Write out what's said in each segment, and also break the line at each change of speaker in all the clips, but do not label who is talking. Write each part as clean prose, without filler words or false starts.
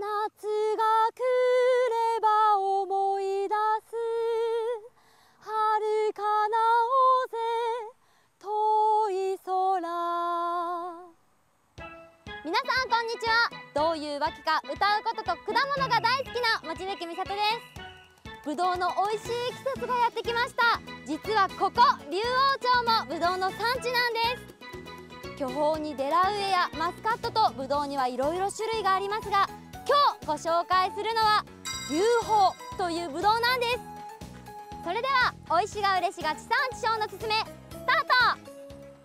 来れば思い出す遥かな大勢遠い空。皆さんこんにちは。どういうわけか歌うことと果物が大好きな望月美里です。ぶどうの美味しい季節がやってきました。実はここ竜王町もぶどうの産地なんです。巨峰にデラウエやマスカットとぶどうにはいろいろ種類がありますが、今日ご紹介するのは龍鳳というぶどうなんです。それではおいしが嬉しが地産地消のすすめスタート。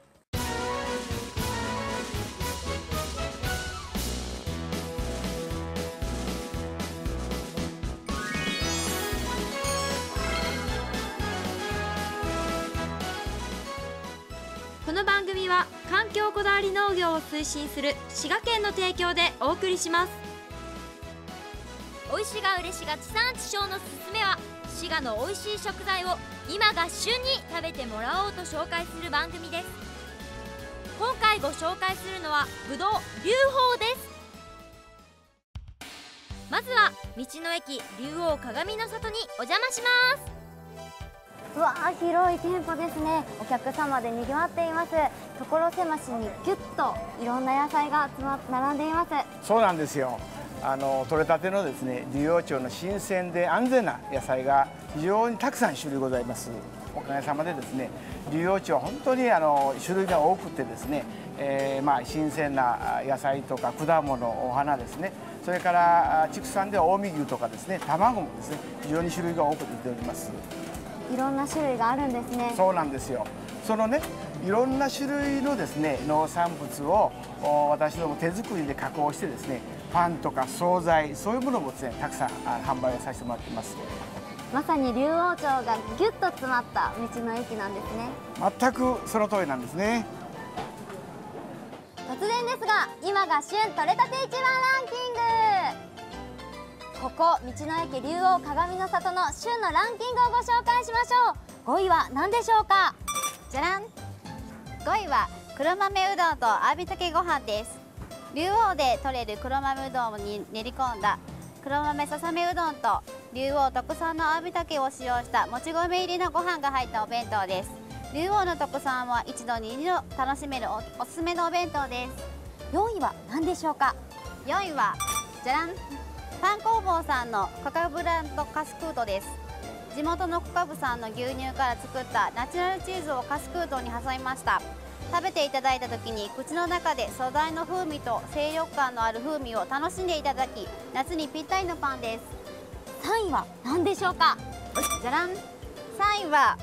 この番組は環境こだわり農業を推進する滋賀県の提供でお送りします。おいしが嬉しが地産地消のすすめは、滋賀の美味しい食材を今が旬に食べてもらおうと紹介する番組です。今回ご紹介するのはぶどう龍鳳です。まずは道の駅竜王鏡の里にお邪魔します。うわー、広い店舗ですね。お客様で賑わっています。所狭しにぎゅっといろんな野菜が並んでいます。
そうなんですよ。取れたてのですね、竜王町の新鮮で安全な野菜が非常にたくさん種類ございます。おかげさまでですね、竜王町は本当に種類が多くてですね、新鮮な野菜とか果物、お花ですね、それから畜産では近江牛とかですね、卵もですね、非常に種類が多く出ております。
いろんな種類があるんですね。
そうなんですよ。そのね、いろんな種類のですね、農産物を私ども手作りで加工してですね、パンとか惣菜、そういうものもですね、たくさん販売をさせてもらっています。
まさに竜王町がぎゅっと詰まった道の駅なんですね。
全くその通りなんですね。
突然ですが、今が旬取れたて一番ランキング。ここ道の駅竜王鏡の里の旬のランキングをご紹介しましょう。5位は何でしょうか。
じゃらん。5位は黒豆うどんとあびたけご飯です。竜王で採れる黒豆うどんに練り込んだ黒豆ささめうどんと竜王特産のあびたけを使用したもち米入りのご飯が入ったお弁当です。竜王の特産は一度に2度楽しめる おすすめのお弁当です。
4位は何でしょうか。
4位はじゃらん。パン工房さんのコカブランドカスクートです。地元のコカブさんの牛乳から作ったナチュラルチーズをカスクートに挟みました。食べていただいた時に口の中で素材の風味と清涼感のある風味を楽しんでいただき、夏にぴったりのパンです。
3位は何でしょうか。
じゃらん。3位は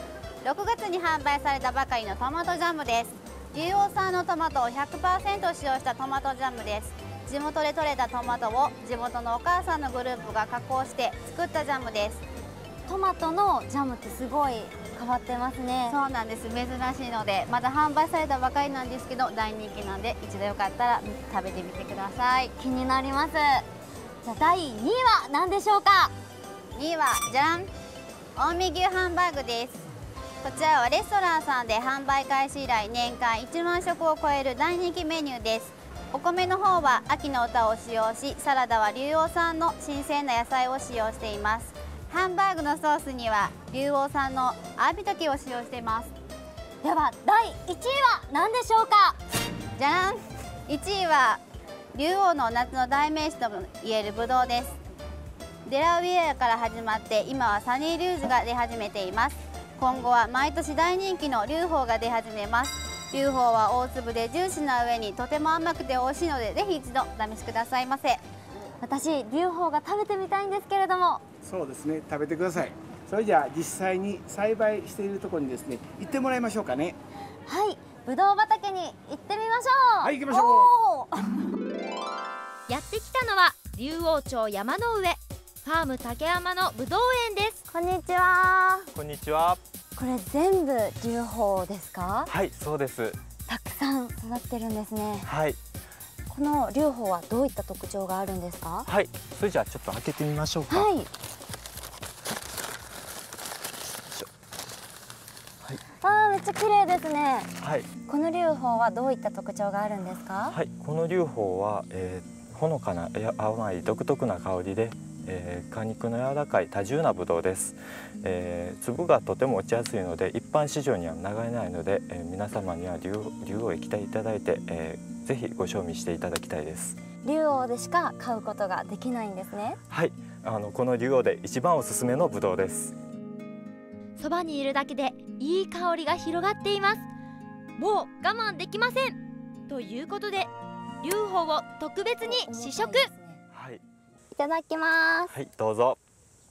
6月に販売されたばかりのトマトジャムです。竜王産のトマトを 100% 使用したトマトジャムです。地元で採れたトマトを地元のお母さんのグループが加工して作ったジャムです。
トマトのジャムってすごい変わってますね。
そうなんです。珍しいのでまだ販売されたばかりなんですけど大人気なんで、一度よかったら食べてみてください。
気になります。じゃあ第2位は何でしょうか。
2位はじゃん。近江牛ハンバーグです。こちらはレストランさんで販売開始以来年間1万食を超える大人気メニューです。お米の方は秋の歌を使用し、サラダは竜王産の新鮮な野菜を使用しています。ハンバーグのソースには竜王産のあびたけを使用しています。
では第1位は何でしょうか。
じゃらん。1位は竜王の夏の代名詞ともいえるぶどうです。デラウェアから始まって今はサニーリューズが出始めています。今後は毎年大人気の龍鳳が出始めます。龍鳳は大粒でジューシーな上にとても甘くて美味しいので、ぜひ一度お試しくださいませ。
私龍鳳が食べてみたいんですけれども。
そうですね、食べてください。それじゃあ実際に栽培しているところにですね、行ってもらいましょうかね。
はい、ぶどう畑に行ってみましょう。
はい、行きましょ
う。やってきたのは竜王町山の上ファーム竹山のぶどう園です。こんにちは。
こんにちは。
これ全部龍鳳ですか。
はい、そうです。
たくさん育ってるんですね。
はい。
この龍鳳はどういった特徴があるんですか。
はい、それじゃあちょっと開けてみましょうか。
はい。あー、めっちゃ綺麗ですね。
はい。
この龍鳳はどういった特徴があるんですか。
はい、この龍鳳は、 ほのかな甘い独特な香りで、果肉の柔らかい多重なブドウです。粒がとても落ちやすいので一般市場には流れないので、皆様には竜王へ来ていただいて、ぜひご賞味していただきたいです。
竜王でしか買うことができないんですね。
はい、この竜王で一番おすすめのブドウです。
そばにいるだけでいい香りが広がっています。もう我慢できません。ということで龍鳳を特別に試食。
はい、
いただきます。
はい、どうぞ。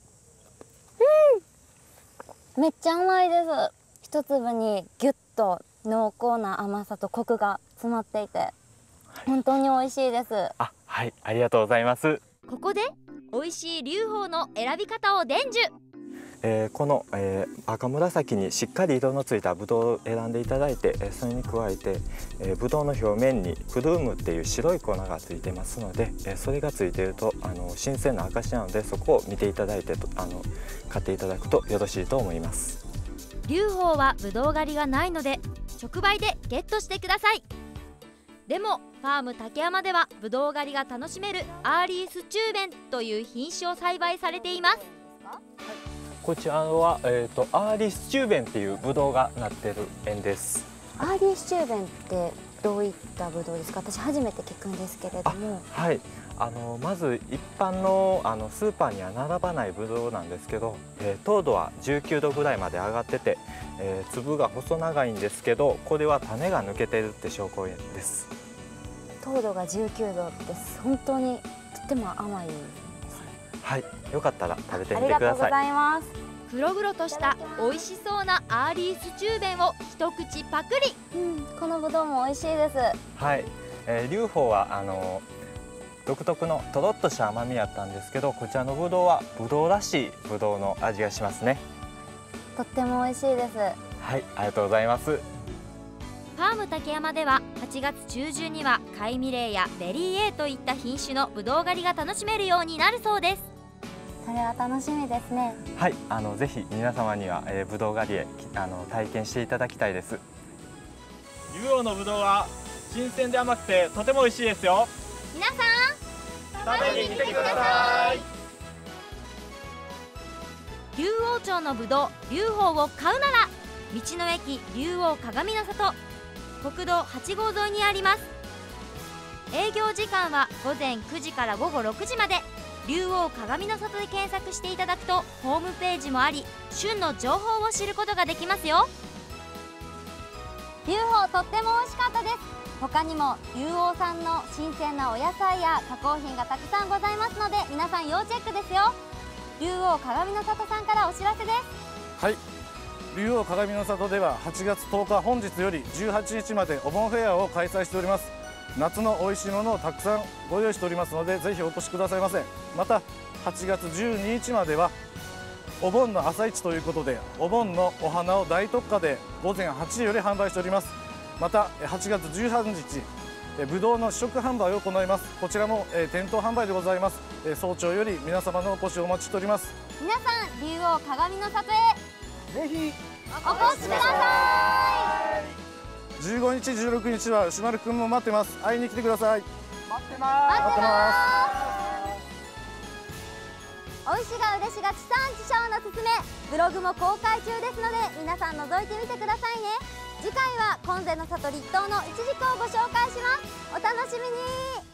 めっちゃ甘いです。一粒にギュッと濃厚な甘さとコクが詰まっていて、本当に美味しいです。
はい、ありがとうございます。
ここで美味しい龍鳳の選び方を伝授。
この、赤紫にしっかり色のついたブドウを選んでいただいて、それに加えて、ブドウの表面にプルームっていう白い粉がついてますので、それがついていると新鮮な証なので、そこを見ていただいて買っていただくとよろしいと思います。
龍鳳はブドウ狩りがないので直売でゲットしてください。でもファーム竹山ではブドウ狩りが楽しめるアーリースチューベンという品種を栽培されています。
こちらは、アーリースチューベンっていうブドウがなっている園です。
アーリースチューベンってどういったブドウですか？私初めて聞くんですけれども。
はい、まず一般のスーパーには並ばないブドウなんですけど、糖度は19度ぐらいまで上がってて、粒が細長いんですけど、これは種が抜けてるって証拠です。
糖度が19度って本当にとっても甘いですね。
はい、よかったら食べてみてください。
ありがとうございます。黒々とした美味しそうなアーリースチューベンを一口パクリ。このぶどうも美味しいです。
はい、龍鳳は独特のとろっとした甘みやったんですけど、こちらのぶどうはぶどうらしいぶどうの味がしますね。
とっても美味しいです。
はい、ありがとうございます。
ファーム竹山では8月中旬にはカイミレイやベリー A といった品種のぶどう狩りが楽しめるようになるそうです。それは楽しみですね。
はい、ぜひ皆様には、ぶどう狩りへ体験していただきたいです。龍王のぶどうは新鮮で甘くてとても美味しいですよ。
皆さん
食べに来てください。
龍王町のぶどう龍鳳を買うなら道の駅龍王鏡の里国道8号沿いにあります。営業時間は午前9時から午後6時まで。龍王鏡の里で検索していただくとホームページもあり、旬の情報を知ることができますよ。龍鳳とっても美味しかったです。他にも龍王産の新鮮なお野菜や加工品がたくさんございますので、皆さん要チェックですよ。龍王鏡の里さんからお知らせです。
はい、龍王鏡の里では8月10日本日より18日までお盆フェアを開催しております。夏の美味しいものをたくさんご用意しておりますので、ぜひお越しくださいませ。また8月12日まではお盆の朝市ということで、お盆のお花を大特価で午前8時より販売しております。また8月13日ぶどうの試食販売を行います。こちらも店頭販売でございます。早朝より皆様のお越しをお待ちしております。
皆さん龍王鏡の里へ
ぜひ
お越しください。
15日16日は牛丸くんも待ってます。会いに来てください。
待ってます。
待ってます。おいしが嬉しが地産地消のすすめブログも公開中ですので、皆さん覗いてみてくださいね。次回は今世の里立東のイチジクをご紹介します。お楽しみに。